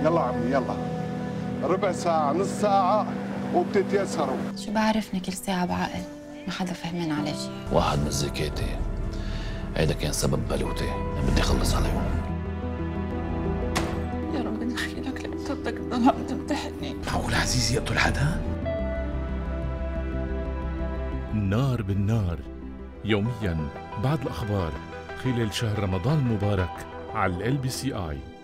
يلا عمي يلا، ربع ساعة نص ساعة وبتتيسروا. شو بعرفني كل ساعة بعقل، ما حدا فهمان على شيء. واحد من زكاتي هيدا كان سبب بلوتي، بدي اخلص عليهم. يا رب نحكي لك لامتى بدك تضل عم تمتحني؟ معقول عزيز يقتل حدا؟ نار بالنار يوميا بعد الأخبار خلال شهر رمضان المبارك على LBCI.